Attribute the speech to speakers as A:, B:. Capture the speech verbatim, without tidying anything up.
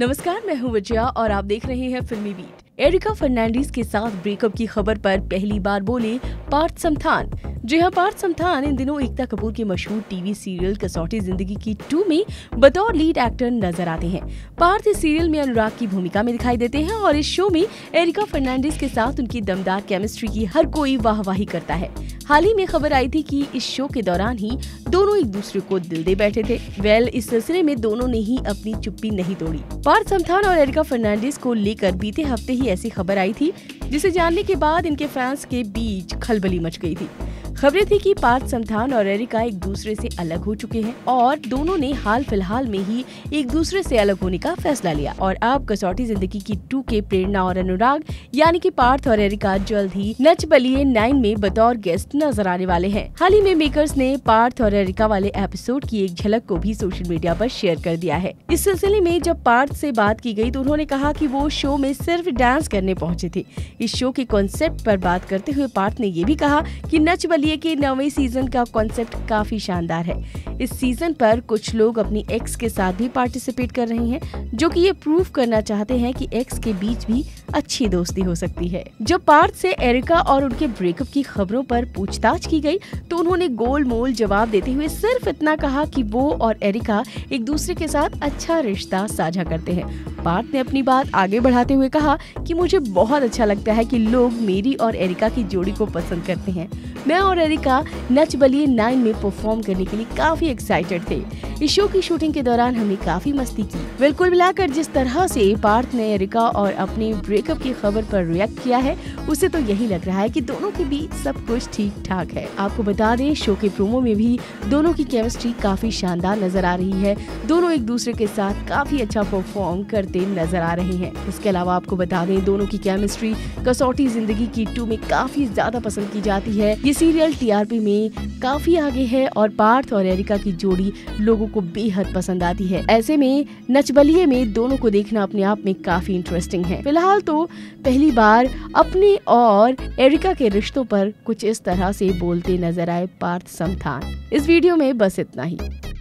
A: नमस्कार, मैं हूँ विजया और आप देख रहे हैं फिल्मी बीट। एरिका फर्नांडीज के साथ ब्रेकअप की खबर पर पहली बार बोले पार्थ समथान। जी हाँ, पार्थ समथान इन दिनों एकता कपूर के मशहूर टीवी सीरियल कसौटी जिंदगी की टू में बतौर लीड एक्टर नजर आते हैं। पार्थ इस सीरियल में अनुराग की भूमिका में दिखाई देते हैं और इस शो में एरिका फर्नांडीज के साथ उनकी दमदार केमिस्ट्री की हर कोई वाहवाही करता है। हाल ही में खबर आई थी कि इस शो के दौरान ही दोनों एक दूसरे को दिल दे बैठे थे। वेल, इस सिलसिले में दोनों ने ही अपनी चुप्पी नहीं तोड़ी। पार्थ समथान और एरिका फर्नांडीज को लेकर बीते हफ्ते ही ऐसी खबर आई थी जिसे जानने के बाद इनके फैंस के बीच खलबली मच गई थी। खबरें थी कि पार्थ समथान और एरिका एक दूसरे से अलग हो चुके हैं और दोनों ने हाल फिलहाल में ही एक दूसरे से अलग होने का फैसला लिया और अब कसौटी जिंदगी की टू के प्रेरणा और अनुराग यानी कि पार्थ और एरिका जल्द ही नच बलिए नाइन में बतौर गेस्ट नजर आने वाले हैं। हाल ही में मेकर्स ने पार्थ और एरिका वाले एपिसोड की एक झलक को भी सोशल मीडिया पर शेयर कर दिया है। इस सिलसिले में जब पार्थ से बात की गई तो उन्होंने कहा कि वो शो में सिर्फ डांस करने पहुंचे थे। इस शो के कॉन्सेप्ट पर बात करते हुए पार्थ ने ये भी कहा कि नच बलिए के नौवें सीजन का कॉन्सेप्ट काफी शानदार है। इस सीजन पर कुछ लोग अपनी एक्स के साथ भी पार्टिसिपेट कर रहे हैं, जो कि ये प्रूव करना चाहते हैं कि एक्स के बीच भी अच्छी दोस्ती हो सकती है। जब पार्थ से एरिका और उनके ब्रेकअप की खबरों पर पूछताछ की गई तो उन्होंने गोलमोल जवाब देते हुए सिर्फ इतना कहा कि वो और एरिका एक दूसरे के साथ अच्छा रिश्ता साझा करते हैं। पार्थ ने अपनी बात आगे बढ़ाते हुए कहा कि मुझे बहुत अच्छा लगता है कि लोग मेरी और एरिका की जोड़ी को पसंद करते हैं। मैं और एरिका नच बलिए नाइन में परफॉर्म करने के लिए काफी एक्साइटेड थे। इस शो की शूटिंग के दौरान हमने काफी मस्ती की। बिल्कुल मिलाकर जिस तरह से पार्थ ने एरिका और अपनी ब्रेकअप की खबर पर रिएक्ट किया है, उससे तो यही लग रहा है कि दोनों के बीच सब कुछ ठीक ठाक है। आपको बता दें, शो के प्रोमो में भी दोनों की केमिस्ट्री काफी शानदार नजर आ रही है। दोनों एक दूसरे के साथ काफी अच्छा परफॉर्म करते नजर आ रहे हैं। इसके अलावा आपको बता दें, दोनों की केमिस्ट्री कसौटी जिंदगी की टू में काफी ज्यादा पसंद की जाती है। ये सीरियल टीआरपी में काफी आगे है और पार्थ और एरिका की जोड़ी लोगों को बेहद पसंद आती है। ऐसे में नच बलिए में दोनों को देखना अपने आप में काफी इंटरेस्टिंग है। फिलहाल तो पहली बार अपने और एरिका के रिश्तों पर कुछ इस तरह से बोलते नजर आए पार्थ समथान। इस वीडियो में बस इतना ही।